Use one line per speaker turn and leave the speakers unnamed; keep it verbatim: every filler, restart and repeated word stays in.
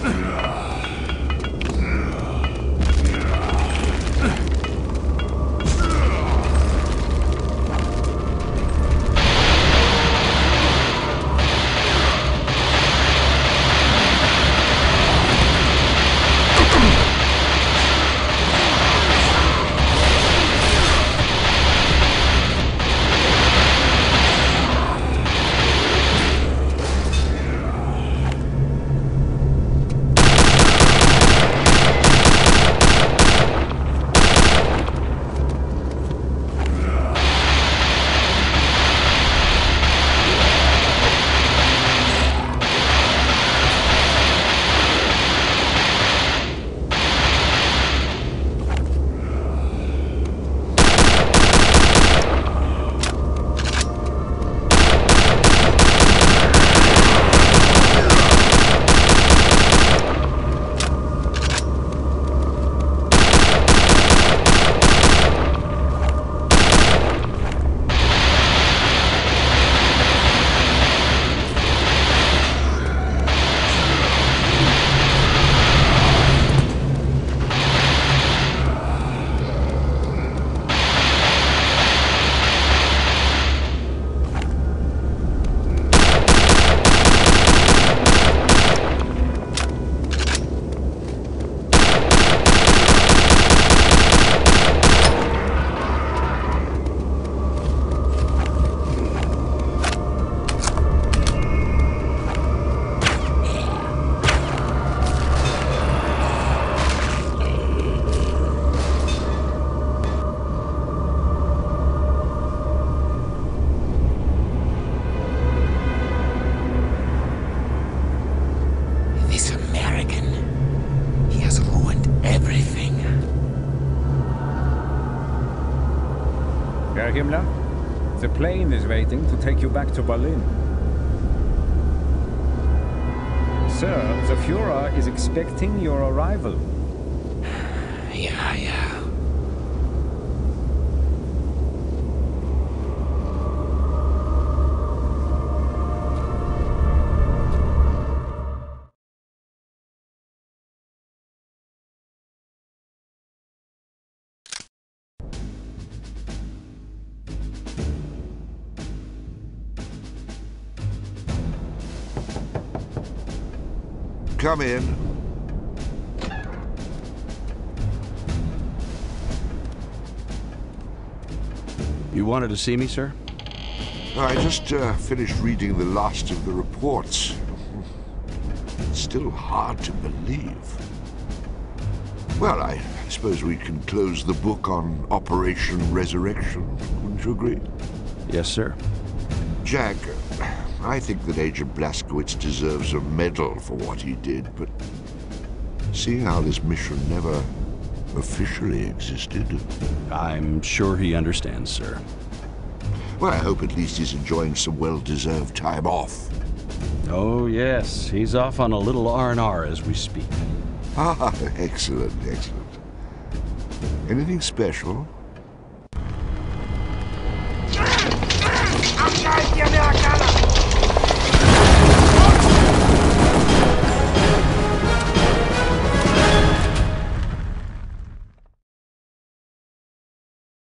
Herr Himmler, the plane is waiting to take you back to Berlin. Sir, the Führer is expecting your arrival.
Yeah, yeah.
Come in.
You wanted to see me, sir?
I just uh, finished reading the last of the reports. It's still hard to believe. Well, I suppose we can close the book on Operation Resurrection. Wouldn't you agree?
Yes, sir.
Jack, I think that Agent Blazkowicz deserves a medal for what he did, but seeing how this mission never officially existed...
I'm sure he understands, sir.
Well, I hope at least he's enjoying some well-deserved time off.
Oh, yes. He's off on a little R and R as we speak.
Ah, excellent, excellent. Anything special?